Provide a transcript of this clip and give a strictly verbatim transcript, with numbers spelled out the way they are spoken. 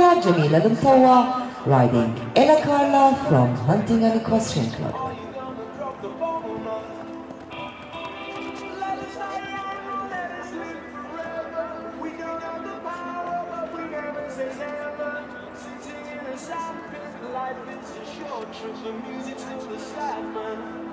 Gemila, Gemila Mutawa, riding Ella Carla from Hunting and Equestrian Club. Life is a short trip, the music to the sad man.